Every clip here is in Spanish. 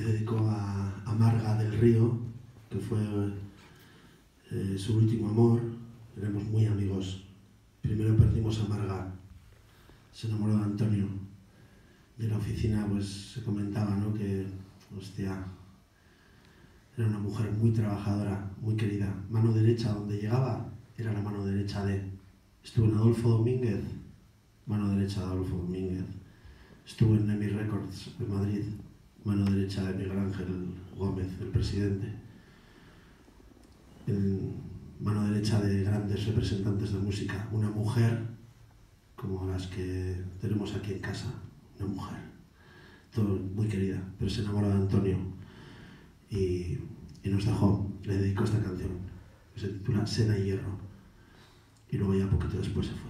dedicó a Marga del Río, que fue su último amor. Éramos muy amigos. Primero perdimos a Marga, se enamoró de Antonio, y en la oficina pues se comentaba, ¿no?, que, hostia, era una mujer muy trabajadora, muy querida. Mano derecha, donde llegaba, era la mano derecha de... Estuvo en Adolfo Domínguez, mano derecha de Adolfo Domínguez. Estuvo en EMI Records de Madrid, mano derecha de Miguel Ángel Gómez, el presidente. Mano derecha de grandes representantes de música. Una mujer como las que tenemos aquí en casa. Una mujer. Todo muy querida, pero se enamoró de Antonio y nos dejó. Le dedicó esta canción, que se titula Seda y Hierro. Y luego ya poquito después se fue.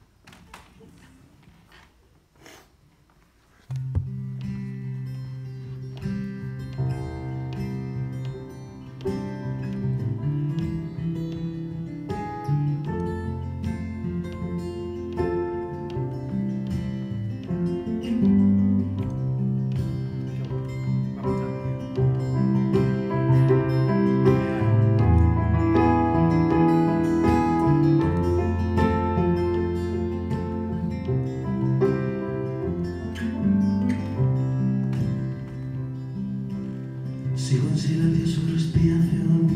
Sigo en silencio su respiración,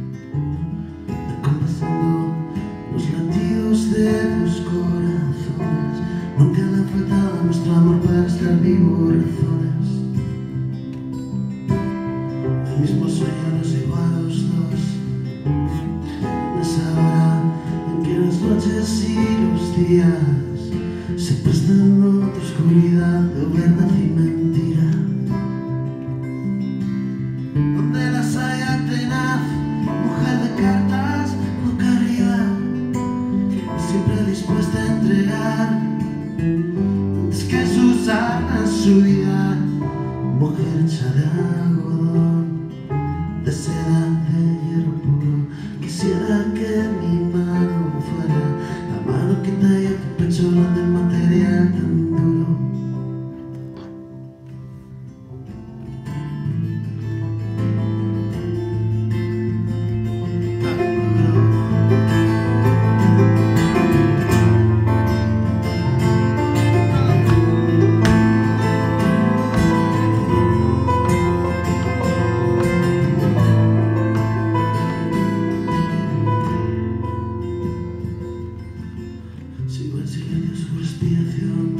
acompasando los latidos de los corazones. Nunca le ha faltado a nuestro amor para estar vivo razones. El mismo sueño nos llevó a los dos, en esa hora en que las noches y los días se prestan a otra oscuridad de verdad y mentira. Donde las haya tenaz, mujer de cartas, boca arriba, siempre dispuesta a entregar antes que sus armas su vida. Mujer hecha de algodón, de seda, de hierro puro. Quisiera que mi mano fuera la mano que talla tu pecho de material tan duro. Sigo en silencio su respiración,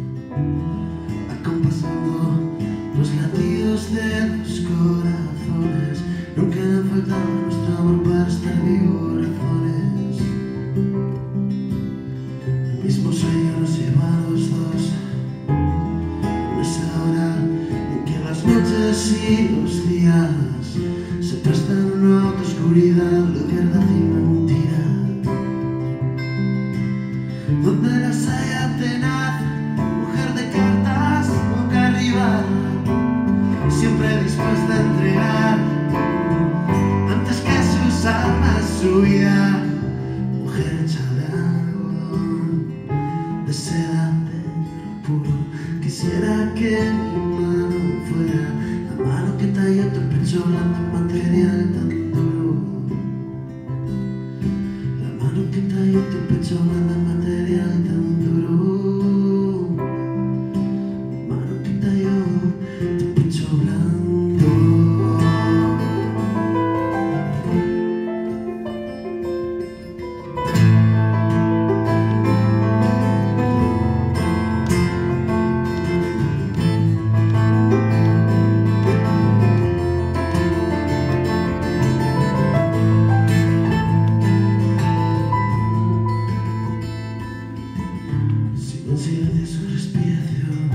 acompasando los latidos de los corazones. Nunca le ha faltado a nuestro amor para estar vivo razones. El mismo sueño nos lleva a los dos, en esa hora en que las noches y los días se prestan a una otra oscuridad de verdad y mentira. Donde las haya tenaz, mujer de cartas, boca arriba, siempre dispuesta a entregar antes que sus almas su vida. Mujer hecha de algodón, de seda, de hierro puro. Quisiera que mi mano fuera la mano que talla tu pecho blando en material tan duro. La mano que talla tu pecho blando en material tan duro. La mano que talla tu pecho blando. Sigo en silencio su respiración,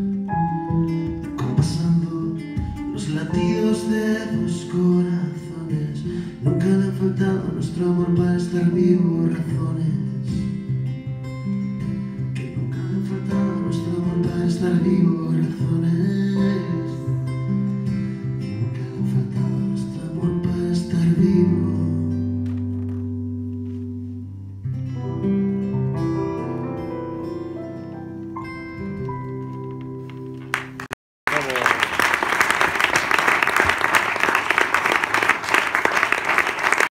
acompasando los latidos de los corazones. Nunca le ha faltado a nuestro amor para estar vivo razones. Que nunca le ha faltado a nuestro amor para estar vivo razones.